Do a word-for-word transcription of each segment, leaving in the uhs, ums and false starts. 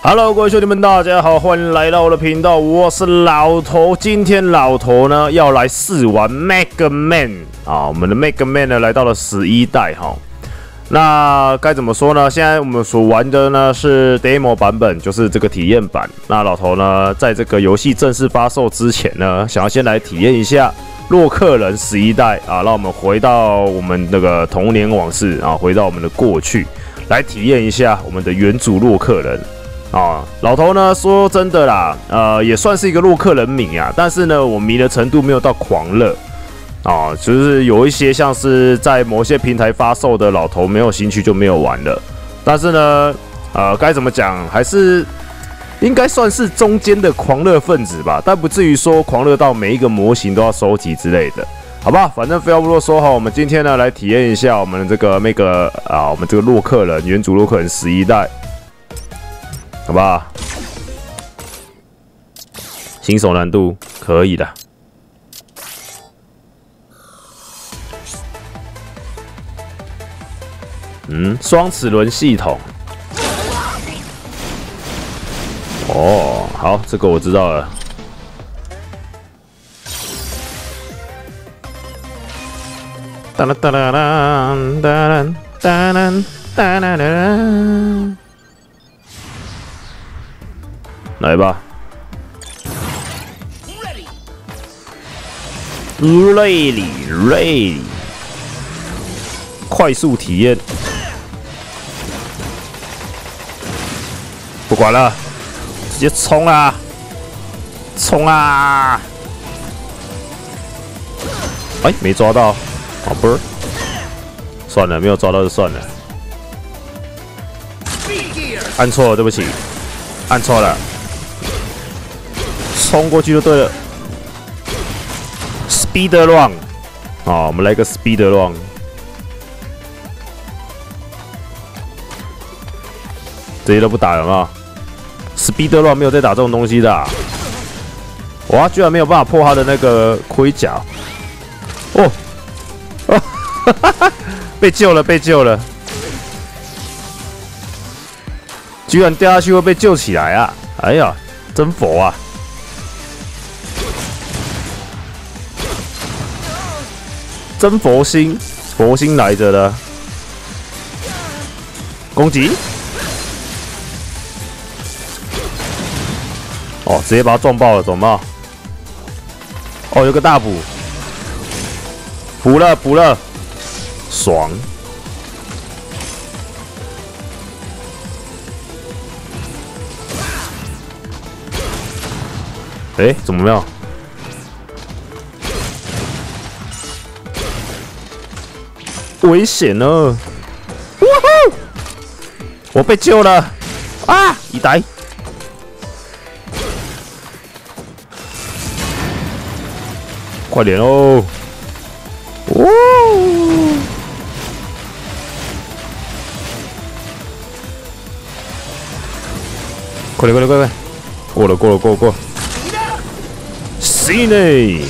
Hello， 各位兄弟们，大家好，欢迎来到我的频道，我是老头。今天老头呢要来试玩 Mega Man 啊，我们的 Mega Man 呢来到了十一代哈。那该怎么说呢？现在我们所玩的呢是 Demo 版本，就是这个体验版。那老头呢，在这个游戏正式发售之前呢，想要先来体验一下洛克人十一代啊，让我们回到我们那个童年往事啊，回到我们的过去，来体验一下我们的原主洛克人。啊，老头呢说真的啦，呃，也算是一个洛克人迷啊，但是呢，我迷的程度没有到狂热啊，就是有一些像是在某些平台发售的老头没有兴趣就没有玩了。但是呢，呃，该怎么讲，还是应该算是中间的狂热分子吧，但不至于说狂热到每一个模型都要收集之类的，好吧？反正废话不多说哈，我们今天呢来体验一下我们这个那个啊，我们这个洛克人原主洛克人十一代。好不好？新手难度可以的。嗯，双齿轮系统。哦，好，这个我知道了。哒啦哒啦啦哒啦哒啦哒啦啦。来吧 ，ready ready， 快速体验，不管了，直接冲啊，冲啊！哎，没抓到，好不是，算了，没有抓到就算了，按错了，对不起，按错了。冲过去就对了 ，Speed Run， 好，我们来个 Speed Run， 这些都不打了吗 ？Speed Run 没有在打这种东西的、啊，哇，居然没有办法破他的那个盔甲，哦，哦，哈哈，被救了，被救了，居然掉下去会被救起来啊！哎呀，真佛啊！真佛心，佛心来着的，攻击！哦，直接把他撞爆了，懂吗？哦，有个大补，补了补了，爽！哎、欸，怎么没有？危险呢！哇吼！我被救了啊！一呆，快点哦！哦！快点快点快点！过了过了过了过了！行嘞！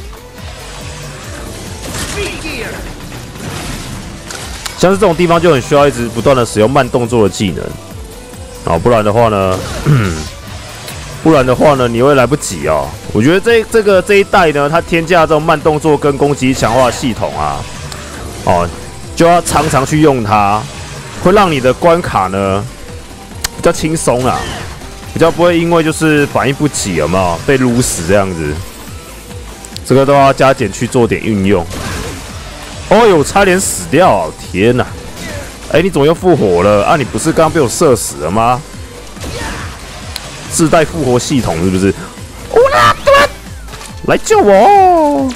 像是这种地方就很需要一直不断的使用慢动作的技能，啊，不然的话呢，不然的话呢，你会来不及哦。我觉得这这个这一代呢，它添加这种慢动作跟攻击强化系统啊，哦，就要常常去用它，会让你的关卡呢比较轻松啊，比较不会因为就是反应不及有没有被撸死这样子，这个都要加减去做点运用。哦呦，差点死掉、啊！天哪！哎、欸，你怎么又复活了？啊，你不是刚刚被我射死了吗？自带复活系统是不是？来救我！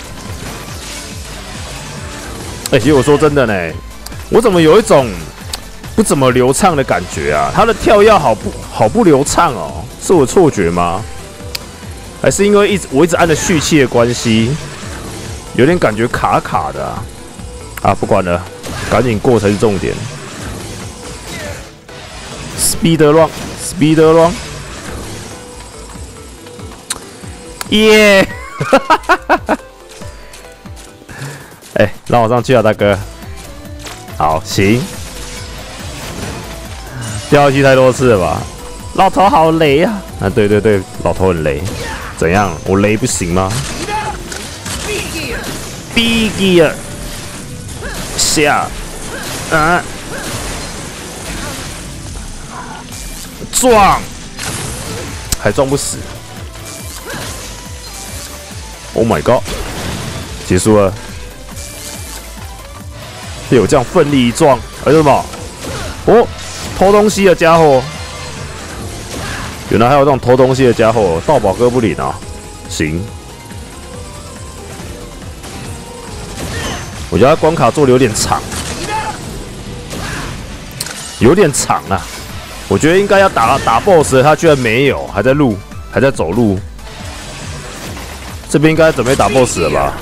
哎、欸，其实我说真的呢，我怎么有一种不怎么流畅的感觉啊？他的跳跃好不好不流畅哦？是我错觉吗？还是因为一直我一直按着蓄气的关系，有点感觉卡卡的啊？啊，不管了，赶紧过才是重点。Speed Run， Speed Run， 耶！哈哈哈哈哈！哎，让我上去啊，大哥。好，行。掉下去太多次了吧？ 老头好雷啊！啊，对对对，老头很雷。怎样？我雷不行吗 ？B gear 下，啊，撞，还撞不死。Oh my god！ 结束了。有这样奋力一撞，还是什么？哦，偷东西的家伙。原来还有这种偷东西的家伙，盗宝哥不领啊！行，我觉得他关卡做的有点长，有点长啊！我觉得应该要打打 boss 的，他居然没有，还在路，还在走路。这边应该准备打 boss 了吧？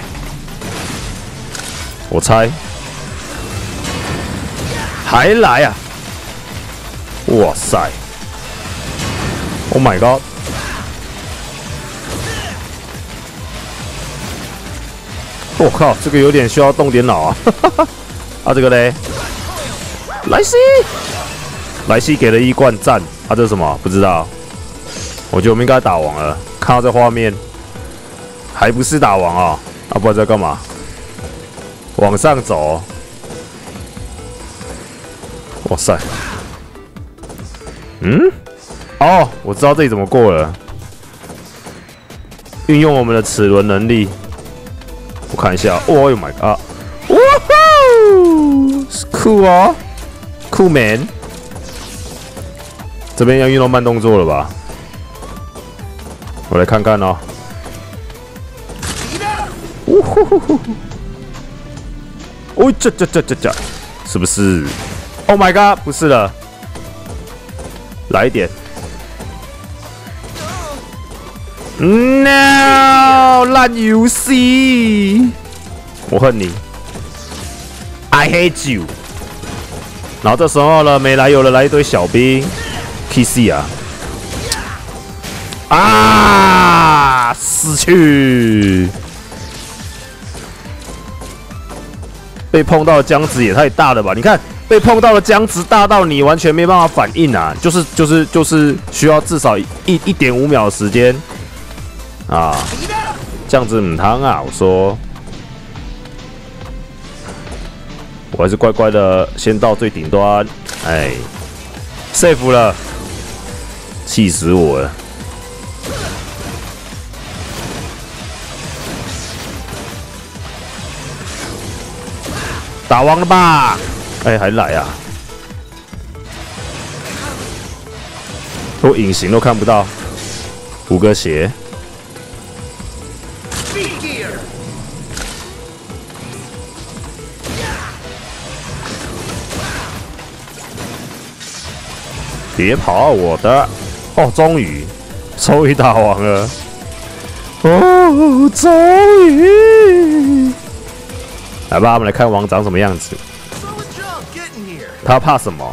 我猜，还来啊！哇塞！ Oh my god！ 我靠，这个有点需要动点脑啊！啊，这个嘞，莱西，莱西给了一罐赞，啊，这是什么？不知道。我觉得我们应该打王了。看到这画面，还不是打王啊？啊，不知道在干嘛？往上走。哇塞！嗯？ 哦，我知道这里怎么过了。运用我们的齿轮能力，我看一下。Oh my god！ 哇呼，酷哦，酷 man！ 这边要运用慢动作了吧？我来看看哦。呜呼呼呼！哦，这这这这这，是不是 ？Oh my god！ 不是了，来一点。 No， 烂游戏！我恨你 ，I hate you。然后这时候呢，没来由的来一堆小兵 ，K C 啊，啊，死去！被碰到的僵直也太大了吧？你看，被碰到的僵直大到你完全没办法反应啊！就是就是就是需要至少一一点五秒的时间。 啊，这样子唔汤啊！我说，我还是乖乖的先到最顶端。哎 ，safe 了，气死我了！打完了吧？哎，还来啊！我隐形都看不到，五个鞋。 别跑，我的！哦，终于，终于打完了！哦，终于！来吧，我们来看王长什么样子。他怕什么？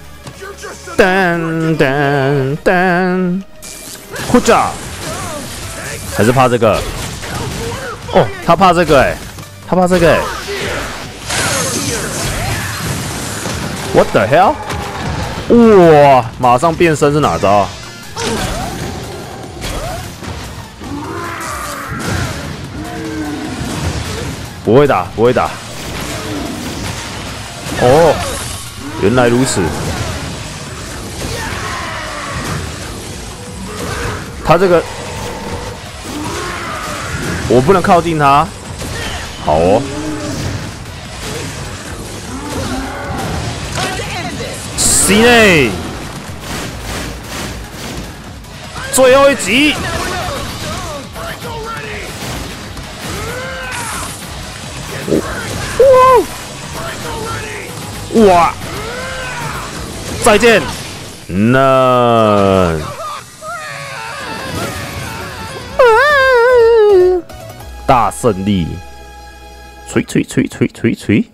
噔噔噔！呼嚓！还是怕这个？哦，他怕这个哎、欸，他怕这个哎、欸。What the hell？ 哇！马上变身是哪招？不会打，不会打。哦，原来如此。他这个，我不能靠近他。好哦。 C 内，最后一集，哇！哇！再见，那大胜利，锤锤锤锤锤锤。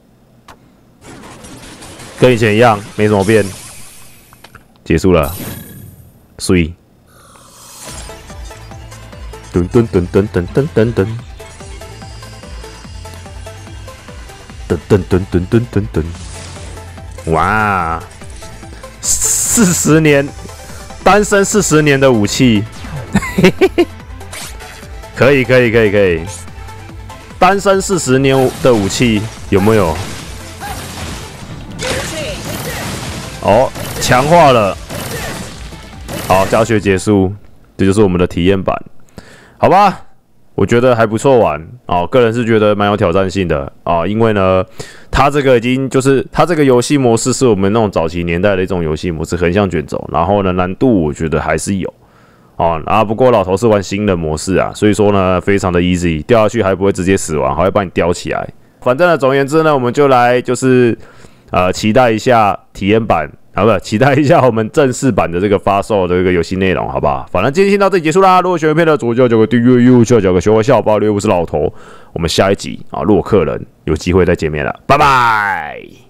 跟以前一样，没什么变。结束了，所以，噔噔噔噔噔噔噔噔，噔噔噔噔噔噔噔，哇！ 四十年，单身四十年的武器，可以可以可以可以，单身四十年的武器有没有？哦，强化了。好，教学结束，这就是我们的体验版，好吧？我觉得还不错玩哦，个人是觉得蛮有挑战性的啊、哦，因为呢，它这个已经就是它这个游戏模式是我们那种早期年代的一种游戏模式，横向卷轴，然后呢难度我觉得还是有哦啊，不过老头是玩新的模式啊，所以说呢非常的 easy， 掉下去还不会直接死亡，还会帮你叼起来。反正呢，总而言之呢，我们就来就是呃期待一下体验版。好不，期待一下我们正式版的这个发售的这个游戏内容，好不好？反正今天先到这里结束啦。如果喜欢片的，左脚九个订阅，右脚九个小花笑包留，我是老头。我们下一集啊，洛克人有机会再见面了，拜拜。